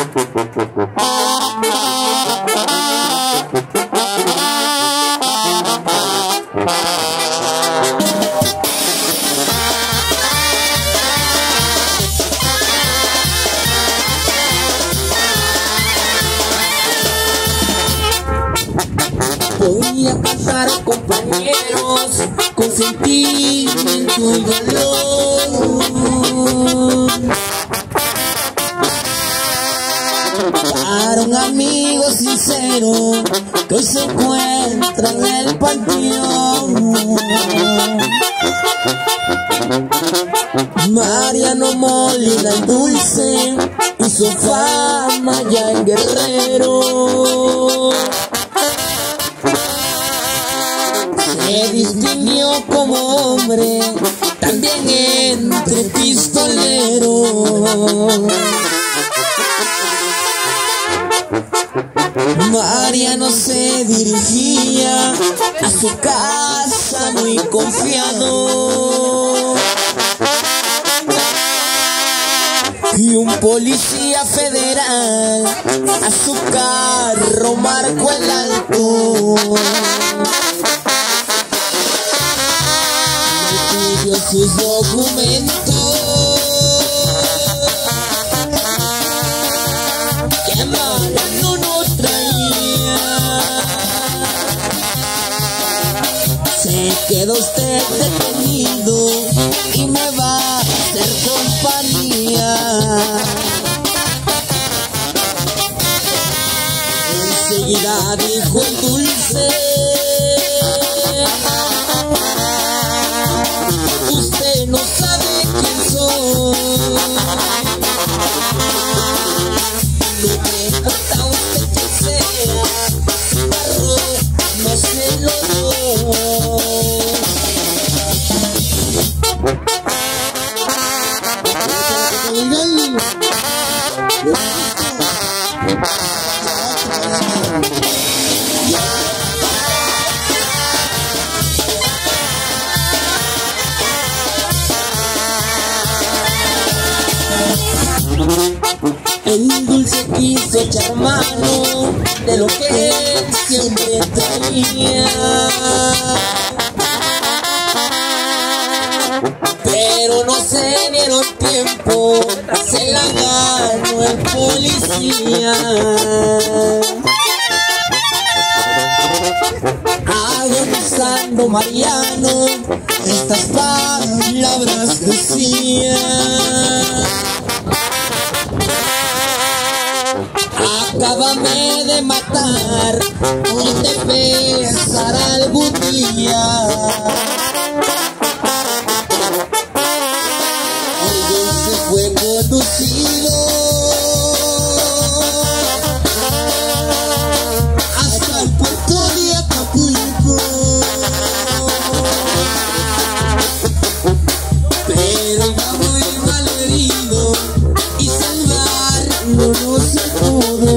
Voy a cantar, compañeros, con sentimiento y dolor, para un amigo sincero que hoy se encuentra en el panteón. Mariano Molina el Dulce hizo fama ya en Guerrero. Se distinguió como hombre, también entre pistoleros. Mariano se dirigía a su casa muy confiado, y un policía federal a su carro marcó el alto. Le pidió sus documentos, que Mariano no traía. Se quedó usted detenido y me va a hacer compañía. Enseguida dijo el Dulce: usted no sabe quién soy. No me importa usted quién sea, su carro no se lo doy. El Dulce quiso echar mano de lo que él siempre tenía, pero no se dieron tiempo, se la ganó el policía. Agonizando Mariano estas palabras decía: acábame de matar, hoy te pesará algún día. El Dulce fue conducido hasta el puerto de Acapulco, pero iba muy mal herido y salvarlo no se pudo.